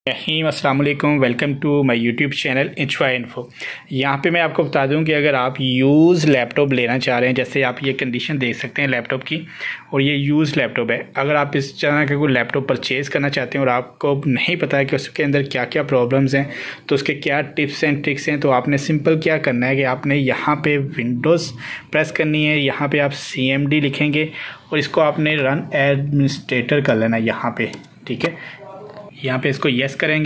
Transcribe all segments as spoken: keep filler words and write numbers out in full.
अस्सलाम वालेकुम, welcome to my YouTube channel इंचवाई इन्फो। यहाँ पे मैं आपको बता दूं कि अगर आप यूज़ लैपटॉप लेना चाह रहे हैं, जैसे आप ये कंडीशन देख सकते हैं लैपटॉप की, और ये यूज़ लैपटॉप है। अगर आप इस तरह का कोई लैपटॉप परचेज़ करना चाहते हैं और आपको नहीं पता है कि उसके अंदर क्या क्या प्रॉब्लम्स हैं, तो उसके क्या टिप्स एंड ट्रिक्स हैं, तो आपने सिंपल क्या करना है कि आपने यहाँ पर विंडोज़ प्रेस करनी है। यहाँ पर आप सी एम डी लिखेंगे और इसको आपने रन एडमिनिस्ट्रेटर कर लेना है यहाँ पर, ठीक है। यहाँ पे इसको यस करेंगे।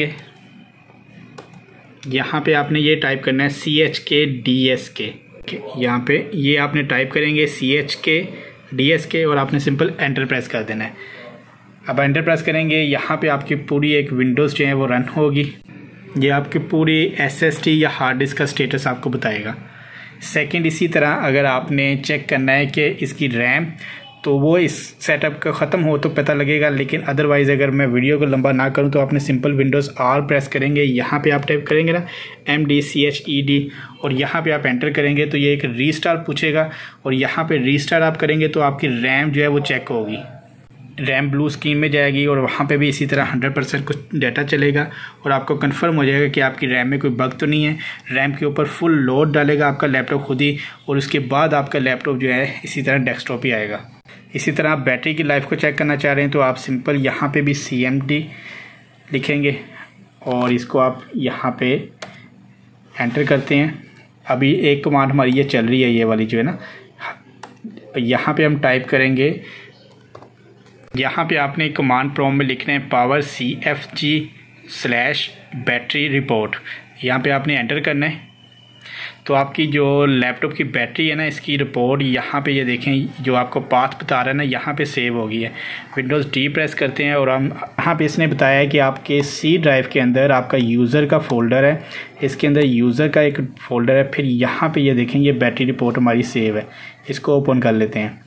यहाँ पे आपने ये टाइप करना है C H K D S K. यहाँ पे ये आपने टाइप करेंगे C H K D S K और आपने सिंपल एंटर प्रेस कर देना है। अब एंटर प्रेस करेंगे, यहाँ पे आपकी पूरी एक विंडोज़ जो है वो रन होगी। ये आपकी पूरी एस एस डी या हार्ड डिस्क का स्टेटस आपको बताएगा। सेकंड, इसी तरह अगर आपने चेक करना है कि इसकी रैम, तो वो इस सेटअप का ख़त्म हो तो पता लगेगा, लेकिन अदरवाइज़ अगर मैं वीडियो को लंबा ना करूं तो आपने सिंपल विंडोज़ आर प्रेस करेंगे। यहाँ पे आप टाइप करेंगे ना M D C H E D और यहाँ पे आप एंटर करेंगे तो ये एक रीस्टार्ट पूछेगा और यहाँ पे रीस्टार्ट आप करेंगे तो आपकी रैम जो है वो चेक होगी। रैम ब्लू स्क्रीन में जाएगी और वहाँ पे भी इसी तरह हंड्रेड परसेंट कुछ डाटा चलेगा और आपको कंफर्म हो जाएगा कि आपकी रैम में कोई बग तो नहीं है। रैम के ऊपर फुल लोड डालेगा आपका लैपटॉप खुद ही और उसके बाद आपका लैपटॉप जो है इसी तरह डेस्कटॉप ही आएगा। इसी तरह आप बैटरी की लाइफ को चेक करना चाह रहे हैं तो आप सिंपल यहाँ पे भी सी एम डी लिखेंगे और इसको आप यहाँ पे एंटर करते हैं। अभी एक कमांड हमारी ये चल रही है, ये वाली जो है ना, यहाँ पे हम टाइप करेंगे, यहाँ पे आपने कमांड प्रॉम्प्ट में लिखना है power C F G slash battery report. यहाँ पे आपने एंटर करना है तो आपकी जो लैपटॉप की बैटरी है ना, इसकी रिपोर्ट यहाँ पे ये देखें जो आपको पाथ बता रहा है ना, यहाँ पे सेव हो गई है। विंडोज़ डी प्रेस करते हैं और हम यहाँ पे इसने बताया है कि आपके सी ड्राइव के अंदर आपका यूज़र का फ़ोल्डर है, इसके अंदर यूज़र का एक फ़ोल्डर है। फिर यहाँ पे ये देखें ये बैटरी रिपोर्ट हमारी सेव है, इसको ओपन कर लेते हैं।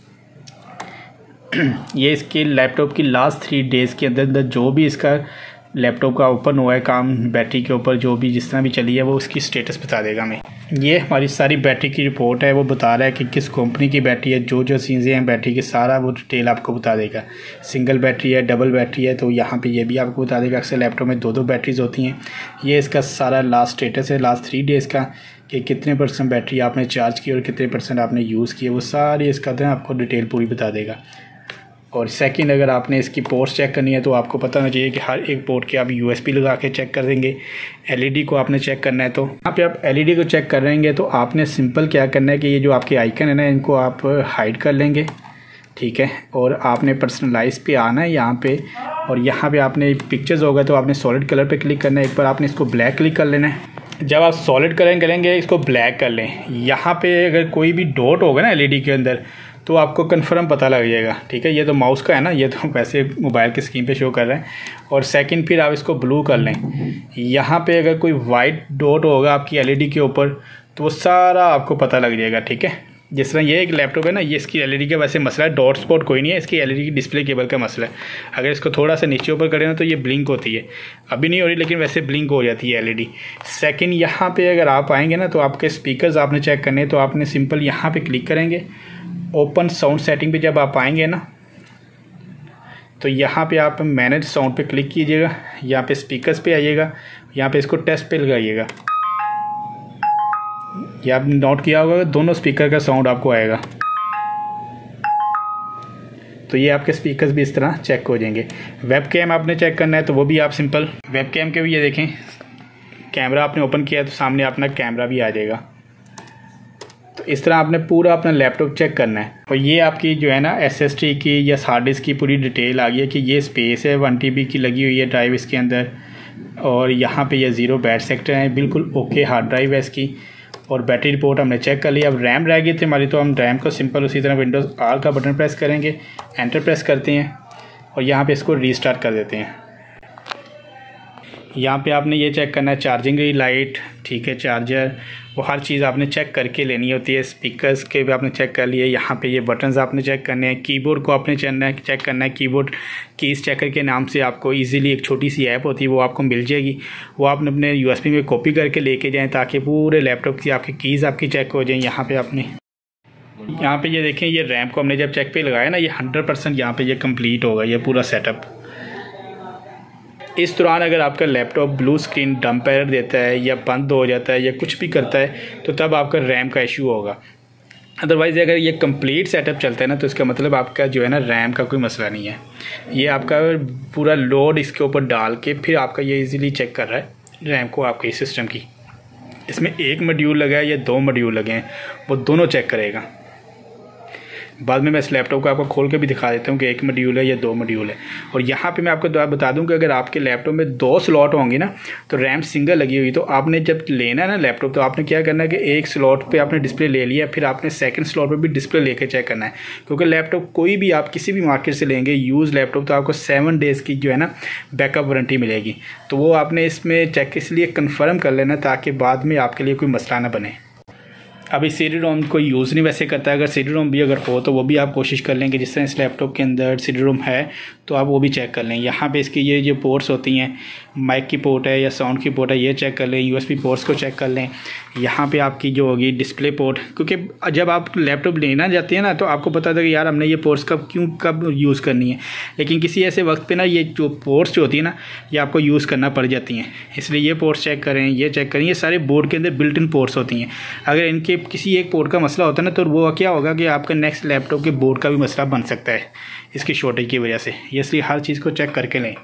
ये इसके लैपटॉप की लास्ट थ्री डेज़ के अंदर अंदर जो भी इसका लैपटॉप का ओपन हुआ है काम, बैटरी के ऊपर जो भी जिस तरह भी चली है वो उसकी स्टेटस बता देगा हमें। ये हमारी सारी बैटरी की रिपोर्ट है, वो बता रहा है कि किस कंपनी की बैटरी है, जो जो चीज़ें हैं बैटरी की सारा वो डिटेल आपको बता देगा। सिंगल बैटरी है, डबल बैटरी है, तो यहाँ पे ये भी आपको बता देगा। अक्सर लैपटॉप में दो दो बैटरीज होती हैं। ये इसका सारा लास्ट स्टेटस है लास्ट थ्री डेज़ का कि कितने परसेंट बैटरी आपने चार्ज की और कितने परसेंट आपने यूज़ किए, वो सारी इसका तो आपको डिटेल पूरी बता देगा। और सेकंड, अगर आपने इसकी पोर्ट्स चेक करनी है तो आपको पता होना चाहिए कि हर एक पोर्ट के आप यू एस बी लगा के चेक कर देंगे। एल ई डी को आपने चेक करना है तो यहाँ पे आप एल ई डी को चेक कर रहेंगे तो आपने सिंपल क्या करना है कि ये जो आपके आइकन है ना, इनको आप हाइड कर लेंगे, ठीक है। और आपने पर्सनलाइज पे आना है यहाँ पे और यहाँ पे आपने पिक्चर्स होगा तो आपने सॉलिड कलर पे क्लिक करना है। एक बार आपने इसको ब्लैक क्लिक कर लेना है। जब आप सॉलिड कलर करेंगे इसको ब्लैक कर लें। यहाँ पे अगर कोई भी डॉट होगा ना एल ई डी के अंदर तो आपको कंफर्म पता लग जाएगा, ठीक है। ये तो माउस का है ना, ये तो वैसे मोबाइल की स्क्रीन पे शो कर रहा है। और सेकंड, फिर आप इसको ब्लू कर लें। यहाँ पे अगर कोई वाइट डॉट होगा आपकी एल ई डी के ऊपर तो वो सारा आपको पता लग जाएगा, ठीक है। जिस तरह ये एक लैपटॉप है ना, ये इसकी एल ई डी का वैसे मसला है, डॉट स्पॉट कोई नहीं है, इसकी एल ई डी की डिस्प्ले केबल का मसला है। अगर इसको थोड़ा सा नीचे ऊपर करें ना तो ये ब्लिंक होती है, अभी नहीं हो रही लेकिन वैसे ब्लिंक हो जाती है एल ई डी। सेकंड, यहाँ पे अगर आप आएंगे ना तो आपके स्पीकर्स आपने चेक करने, तो आपने सिंपल यहाँ पे क्लिक करेंगे। ओपन साउंड सेटिंग पे जब आप आएंगे ना तो यहाँ पे आप मैनेज साउंड पे क्लिक कीजिएगा, यहाँ पे स्पीकर्स पे आइएगा, यहाँ पे इसको टेस्ट पे लगाइएगा। ये आपने नोट किया होगा दोनों स्पीकर का साउंड आपको आएगा, तो ये आपके स्पीकर्स भी इस तरह चेक हो जाएंगे। वेब कैम आपने चेक करना है तो वो भी आप सिंपल वेब कैम के भी ये देखें, कैमरा आपने ओपन किया तो सामने अपना कैमरा भी आ जाएगा। तो इस तरह आपने पूरा अपना लैपटॉप चेक करना है। और ये आपकी जो है ना एस एस डी की या हार्ड डिस्क की पूरी डिटेल आ गई है कि ये स्पेस है वन टी बी की लगी हुई है ड्राइव इसके अंदर, और यहाँ पे ये ज़ीरो बैड सेक्टर है, बिल्कुल ओके हार्ड ड्राइव है इसकी। और बैटरी रिपोर्ट हमने चेक कर लिया। अब रैम रह गई थी हमारी, तो हम रैम को सिंपल उसी तरह विंडोज़ आर का बटन प्रेस करेंगे, एंटर प्रेस करते हैं और यहाँ पे इसको रीस्टार्ट कर देते हैं। यहाँ पे आपने ये चेक करना है चार्जिंग की लाइट, ठीक है, चार्जर, वो हर चीज़ आपने चेक करके लेनी होती है। स्पीकर्स के भी आपने चेक कर लिए। यहाँ पे ये बटन्स आपने चेक करने हैं। कीबोर्ड को आपने चेक है चेक करना है। कीबोर्ड कीज़ चेकर के नाम से आपको इजीली एक छोटी सी ऐप होती है वो आपको मिल जाएगी, वो आपने अपने यूएसबी में कॉपी करके लेके जाएँ ताकि पूरे लैपटॉप की आपकी कीज़ आपकी चेक हो जाएँ। यहाँ पर आपने यहाँ पर ये देखें, ये रैम को हमने जब चेक पे लगाया ना, ये हंड्रेड परसेंट यहाँ पर ये कम्प्लीट होगा ये पूरा सेटअप। इस दौरान अगर आपका laptop blue screen dump error देता है या बंद हो जाता है या कुछ भी करता है तो तब आपका रैम का इशू होगा। अदरवाइज़ अगर ये कंप्लीट सेटअप चलता है ना तो इसका मतलब आपका जो है ना रैम का कोई मसला नहीं है। ये आपका पूरा लोड इसके ऊपर डाल के फिर आपका ये इजीली चेक कर रहा है रैम को आपके सिस्टम की। इसमें एक मॉड्यूल लगा है या दो मॉड्यूल लगे हैं, वो दोनों चेक करेगा। बाद में मैं इस लैपटॉप को आपको खोल के भी दिखा देता हूँ कि एक मॉड्यूल है या दो मॉड्यूल है। और यहाँ पे मैं आपको बता दूँ कि अगर आपके लैपटॉप में दो स्लॉट होंगे ना तो रैम सिंगल लगी हुई, तो आपने जब लेना है ना लैपटॉप तो आपने क्या करना है कि एक स्लॉट पे आपने डिस्प्ले ले लिया, फिर आपने सेकंड स्लॉट पे भी डिस्प्ले लेके चेक करना है। क्योंकि लैपटॉप कोई भी आप किसी भी मार्केट से लेंगे यूज़ लैपटॉप तो आपको सेवन डेज़ की जो है ना बैकअप वारंटी मिलेगी। तो वो आपने इसमें चेक इसलिए कन्फर्म कर लेना ताकि बाद में आपके लिए कोई मसला ना बने। अभी सी डी रोम कोई यूज़ नहीं वैसे करता है, अगर सी डी रोम भी अगर हो तो वो भी आप कोशिश कर लें कि जिस तरह इस लैपटॉप के अंदर सी डी रोम है तो आप वो भी चेक कर लें। यहाँ पे इसकी ये जो पोर्ट्स होती हैं, माइक की पोर्ट है या साउंड की पोर्ट है, ये चेक कर लें। यू एस बी पोर्ट्स को चेक कर लें। यहाँ पे आपकी जो होगी डिस्प्ले पोर्ट, क्योंकि जब आप लैपटॉप लेना जाते हैं ना तो आपको पता था कि यार हमने ये पोर्ट्स कब क्यों कब यूज़ करनी है, लेकिन किसी ऐसे वक्त पे ना ये जो पोर्ट्स जो होती है ना ये आपको यूज़ करना पड़ जाती हैं। इसलिए ये पोर्ट्स चेक करें, ये चेक करें। ये सारे बोर्ड के अंदर बिल्ट इन पोर्ट्स होती हैं। अगर इनके किसी एक पोर्ट का मसला होता है ना तो वो क्या होगा कि आपका नेक्स्ट लैपटॉप के बोर्ड का भी मसला बन सकता है इसकी शॉर्टेज की वजह से। इसलिए हर चीज़ को चेक करके लें।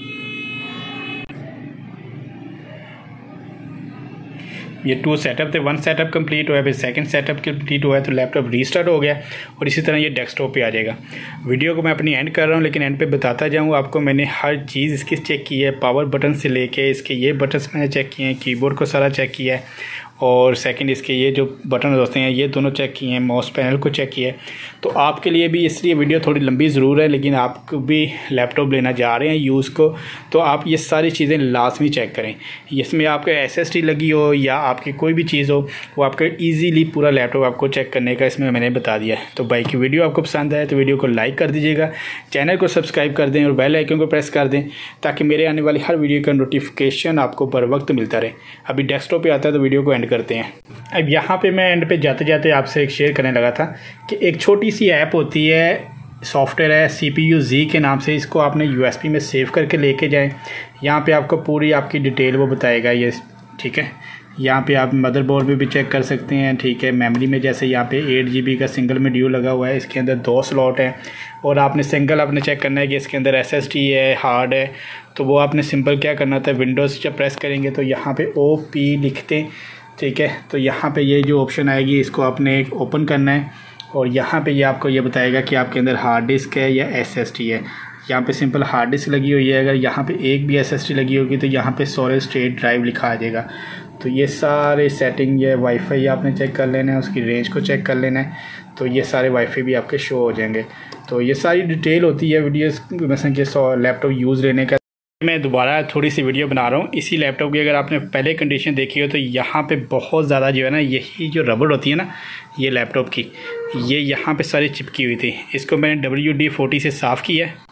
ये टू सेटअप थे, वन सेटअप कंप्लीट हुआ है, फिर सेकंड सेटअप कंप्लीट हुआ है तो लैपटॉप रीस्टार्ट हो गया और इसी तरह ये डेस्कटॉप पे आ जाएगा। वीडियो को मैं अपनी एंड कर रहा हूँ लेकिन एंड पे बताता जाऊँ आपको मैंने हर चीज़ इसकी चेक की है। पावर बटन से लेके इसके ये बटन्स मैंने चेक किए हैं, कीबोर्ड को सारा चेक किया है और सेकंड इसके ये जो बटन होते हैं ये दोनों चेक किए हैं, माउस पैनल को चेक किया है। तो आपके लिए भी इसलिए वीडियो थोड़ी लंबी ज़रूर है, लेकिन आप भी लैपटॉप लेना जा रहे हैं यूज़ को तो आप ये सारी चीज़ें लाजमी चेक करें। इसमें आपका एस एस डी लगी हो या आपकी कोई भी चीज़ हो वो आपका ईजीली पूरा लैपटॉप आपको चेक करने का इसमें मैंने बता दिया है। तो भाई की वीडियो आपको पसंद आए तो वीडियो को लाइक कर दीजिएगा, चैनल को सब्सक्राइब कर दें और बेल आइकन को प्रेस कर दें ताकि मेरे आने वाली हर वीडियो का नोटिफिकेशन आपको बर वक्त मिलता रहे। अभी डेस्कटॉप पे आता है तो वीडियो को एंड करते हैं। अब यहाँ पे मैं एंड पे जाते जाते आपसे एक शेयर करने लगा था कि एक छोटी सी ऐप होती है, सॉफ्टवेयर है सी पी यू ज़ी के नाम से। इसको आपने यू एस बी में सेव करके लेके जाएं। यहाँ पे आपको पूरी आपकी डिटेल वो बताएगा ये, ठीक है। यहाँ पे आप मदरबोर्ड पे भी चेक कर सकते हैं, ठीक है। मेमोरी में जैसे यहाँ पे एट जी बी का सिंगल मॉड्यूल लगा हुआ है, इसके अंदर दो स्लॉट है और आपने सिंगल आपने चेक करना है कि इसके अंदर एस एस डी है, हार्ड है। तो वो आपने सिंपल क्या करना था, विंडोज़ जब प्रेस करेंगे तो यहाँ पे ओ पी लिखते हैं, ठीक है। तो यहाँ पे ये जो ऑप्शन आएगी इसको आपने ओपन करना है और यहाँ पे ये आपको ये बताएगा कि आपके अंदर हार्ड डिस्क है या एस एस डी है। यहाँ पे सिंपल हार्ड डिस्क लगी हुई है, अगर यहाँ पे एक भी एस एस डी लगी होगी तो यहाँ पे सॉलिड स्टेट ड्राइव लिखा आ जाएगा। तो ये सारे सेटिंग, ये वाईफाई आपने चेक कर लेना है, उसकी रेंज को चेक कर लेना है, तो ये सारे वाईफाई भी आपके शो हो जाएंगे। तो ये सारी डिटेल होती है वीडियोस में कि लैपटॉप यूज़ लेने का। मैं दोबारा थोड़ी सी वीडियो बना रहा हूँ इसी लैपटॉप की। अगर आपने पहले कंडीशन देखी हो तो यहाँ पे बहुत ज़्यादा जो है ना यही जो रबड़ होती है ना ये लैपटॉप की, ये यहाँ पे सारी चिपकी हुई थी। इसको मैंने डब्ल्यू डी फोर्टी से साफ़ किया है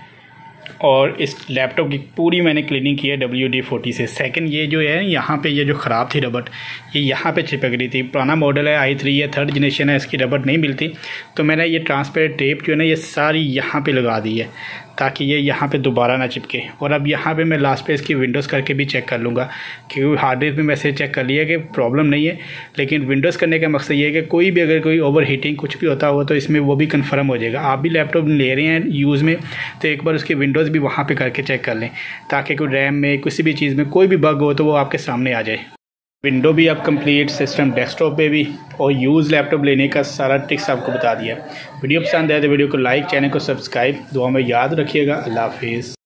और इस लैपटॉप की पूरी मैंने क्लीनिंग की है डब्ल्यू डी फोर्टी से। सेकंड ये जो है यहाँ पे ये जो ख़राब थी रबड़ ये यहाँ पे चिपक रही थी। पुराना मॉडल है आई थ्री, ये थर्ड जनरेशन है, इसकी रबड़ नहीं मिलती तो मैंने ये ट्रांसपेरेंट टेप जो है ना ये सारी यहाँ पे लगा दी है ताकि ये यहाँ पे दोबारा ना चिपके। और अब यहाँ पे मैं लास्ट पे इसकी विंडोज़ करके भी चेक कर लूँगा क्योंकि हार्ड डिस्क में वैसे चेक कर लिया कि प्रॉब्लम नहीं है, लेकिन विंडोज़ करने का मकसद ये है कि कोई भी अगर कोई ओवर हीटिंग कुछ भी होता हो तो इसमें वो भी कंफर्म हो जाएगा। आप भी लैपटॉप ले रहे हैं यूज़ में तो एक बार उसकी विंडोज़ भी वहाँ पर करके चेक कर लें ताकि कोई रैम में किसी भी चीज़ में कोई भी बग हो तो वो आपके सामने आ जाए। विंडो भी आप कंप्लीट सिस्टम डेस्कटॉप पे भी और यूज़ लैपटॉप लेने का सारा ट्रिक्स आपको बता दिया। वीडियो पसंद आए तो वीडियो को लाइक, चैनल को सब्सक्राइब, दुआ में याद रखिएगा। अल्लाह हाफिज़।